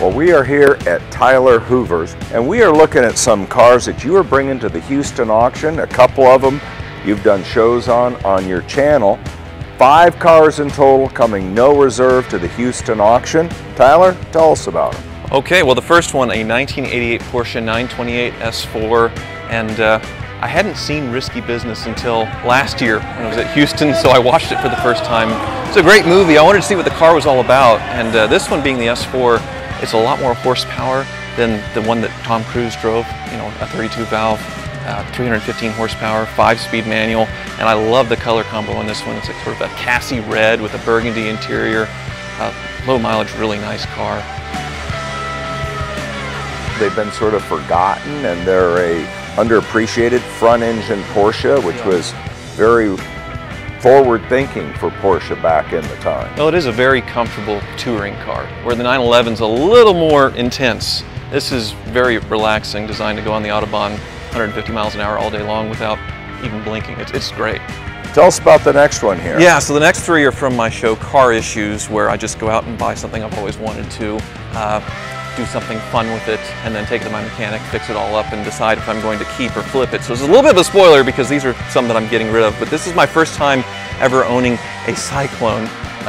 Well, we are here at Tyler Hoover's, and we are looking at some cars that you are bringing to the Houston auction. A couple of them you've done shows on your channel. 5 cars in total coming no reserve to the Houston auction. Tyler, tell us about them. Okay, well the first one, a 1988 Porsche 928 S4, and I hadn't seen Risky Business until last year when I was at Houston, so I watched it for the first time. It's a great movie. I wanted to see what the car was all about, and this one being the S4, it's a lot more horsepower than the one that Tom Cruise drove, you know, a 32 valve, 315 horsepower, 5-speed manual, and I love the color combo on this one. It's like sort of a Cassie red with a burgundy interior, low mileage, really nice car. They've been sort of forgotten, and they're a underappreciated front-engine Porsche, which was very forward-thinking for Porsche back in the time. Well, it is a very comfortable touring car, where the 911's a little more intense. This is very relaxing, designed to go on the Autobahn 150 miles an hour all day long without even blinking. It's great. Tell us about the next one here. Yeah, so the next 3 are from my show Car Issues, where I just go out and buy something I've always wanted to, do something fun with it, and then take it to my mechanic, fix it all up, and decide if I'm going to keep or flip it. So it's a little bit of a spoiler because these are some that I'm getting rid of, but this is my first time ever owning a Syclone,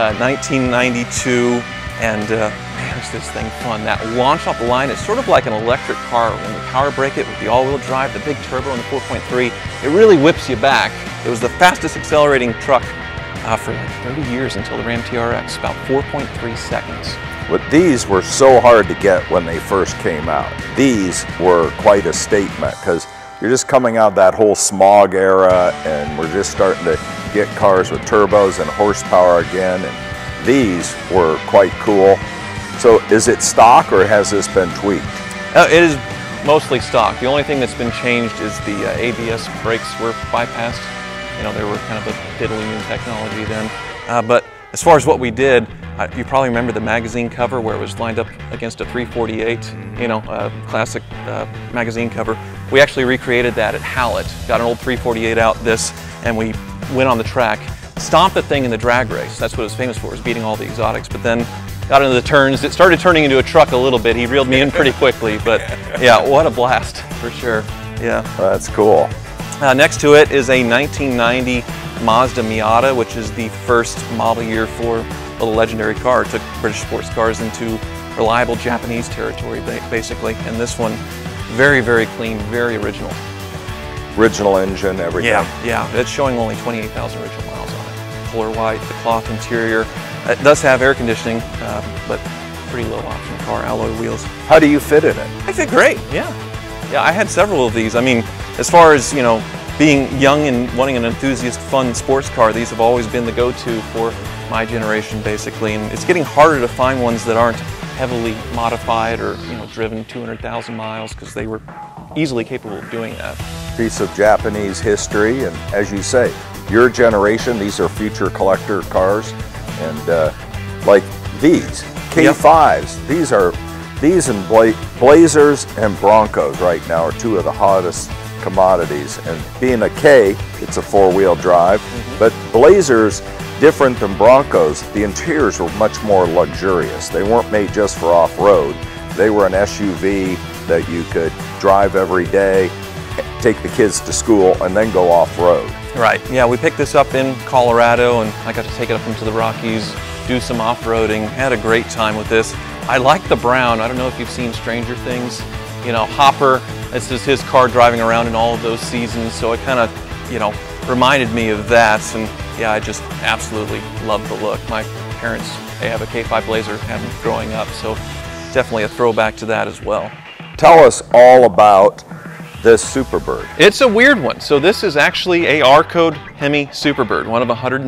1992, and man, is this thing fun. That launch off the line, it's sort of like an electric car. When you power brake it with the all-wheel drive, the big turbo and the 4.3, it really whips you back. It was the fastest accelerating truck for like 30 years until the Ram TRX, about 4.3 seconds. But these were so hard to get when they first came out. These were quite a statement because you're just coming out of that whole smog era, and we're just starting to get cars with turbos and horsepower again, and these were quite cool. So is it stock or has this been tweaked? It is mostly stock. The only thing that's been changed is the ABS brakes were bypassed. You know, they were kind of a diddly new technology then. But as far as what we did, you probably remember the magazine cover where it was lined up against a 348, you know, classic magazine cover. We actually recreated that at Hallett. Got an old 348 out and we went on the track, stomped the thing in the drag race. That's what it was famous for, was beating all the exotics. But then got into the turns. It started turning into a truck a little bit. He reeled me in pretty quickly, but yeah, what a blast for sure. Yeah. That's cool. Next to it is a 1990 Mazda Miata, which is the first model year for a legendary car. It took British sports cars into reliable Japanese territory, basically. And this one, very, very clean, very original. Original engine, everything. Yeah. It's showing only 28,000 original miles on it. Color white, the cloth interior. It does have air conditioning, but pretty low option car, alloy wheels. How do you fit in it? I fit great, yeah. Yeah, I had several of these. I mean, as far as, you know, being young and wanting an enthusiast, fun sports car, these have always been the go-to for my generation, basically. And it's getting harder to find ones that aren't heavily modified or, you know, driven 200,000 miles, because they were easily capable of doing that. Piece of Japanese history, and as you say, your generation, these are future collector cars, and like these K5s, yep. these and Blazers and Broncos right now are 2 of the hottest commodities. And being a K, it's a 4-wheel drive, but Blazers, different than Broncos, the interiors were much more luxurious. They weren't made just for off-road. They were an SUV that you could drive every day, take the kids to school, and then go off-road. Right, yeah, we picked this up in Colorado, and I got to take it up into the Rockies, do some off-roading, had a great time with this. I like the brown. I don't know if you've seen Stranger Things. You know, Hopper, this is his car driving around in all of those seasons, so it kind of, you know, reminded me of that, and yeah, I just absolutely love the look. My parents, they have a K5 Blazer, had them growing up, so definitely a throwback to that as well. Tell us all about this Superbird. It's a weird one. So this is actually a R-code HEMI Superbird, one of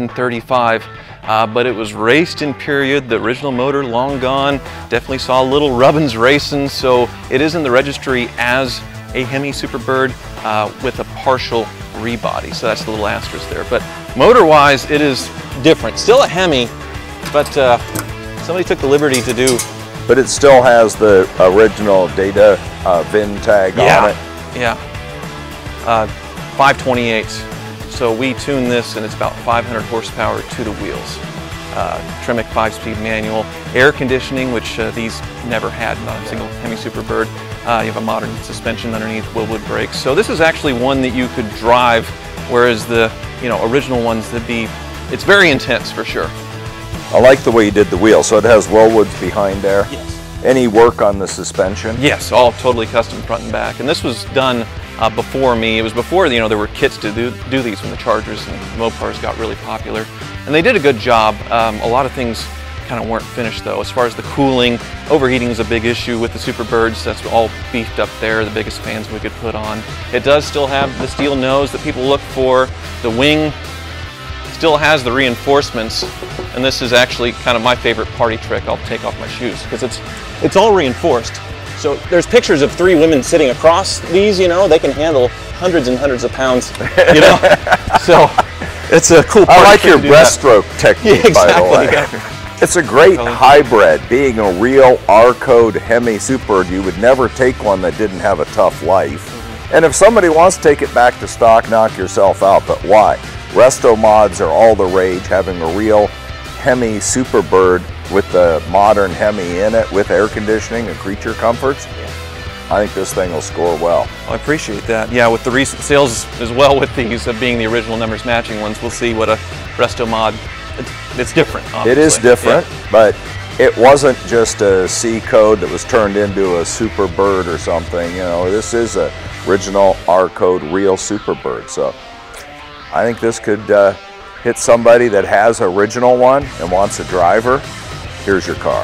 135. But it was raced in period, the original motor long gone, definitely saw a little rubbins racing, so it is in the registry as a HEMI Superbird with a partial rebody, so that's the little asterisk there. But motor-wise, it is different. Still a HEMI, but somebody took the liberty to do... But it still has the original data VIN tag on it? Yeah, 528. So we tuned this, and it's about 500 horsepower to the wheels. Tremec 5-speed manual, air conditioning, which these never had, not a single HEMI Superbird. You have a modern suspension underneath, Willwood brakes. So this is actually one that you could drive, whereas the original ones, it's very intense for sure. I like the way you did the wheel. So it has Willwoods behind there. Yes. Any work on the suspension? Yes, all totally custom front and back. And this was done before me. It was before there were kits to do these when the Chargers and Mopars got really popular. And they did a good job. A lot of things kind of weren't finished though. As far as the cooling, overheating is a big issue with the Superbirds. That's all beefed up there, the biggest fans we could put on. It does still have the steel nose that people look for. The wing still has the reinforcements, and this is actually kind of my favorite party trick. I'll take off my shoes because it's all reinforced. So there's pictures of 3 women sitting across these, they can handle hundreds and hundreds of pounds, So it's a cool party I like trick your to do that. breaststroke technique, Yeah, exactly, by the way. yeah. It's a great hybrid. Being a real R-code HEMI Superbird, you would never take one that didn't have a tough life. And if somebody wants to take it back to stock, knock yourself out, but why? Resto mods are all the rage, having a real HEMI Superbird with the modern HEMI in it, with air conditioning and creature comforts. I think this thing will score well. I appreciate that. Yeah, with the recent sales as well with these being the original numbers matching ones, we'll see what a resto mod, it's different, obviously. It is different, but it wasn't just a C code that was turned into a Superbird or something. This is a original R code real Superbird. So I think this could hit somebody that has an original one and wants a driver. Here's your car.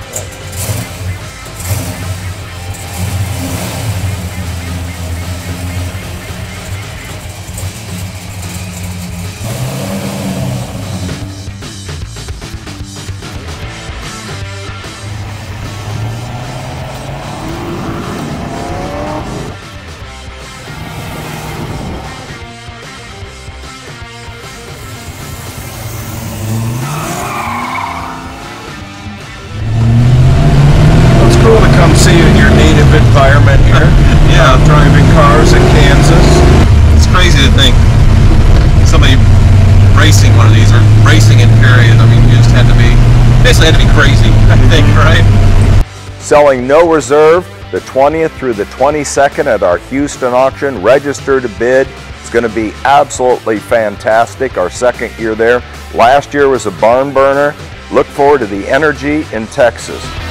See you in your native environment here. Yeah, driving cars in Kansas. It's crazy to think somebody racing one of these, or racing in period. I mean, you just basically had to be crazy, I think, right? Selling no reserve the 20th through the 22nd at our Houston auction. Register to bid. It's going to be absolutely fantastic. Our 2nd year there. Last year was a barn burner. Look forward to the energy in Texas.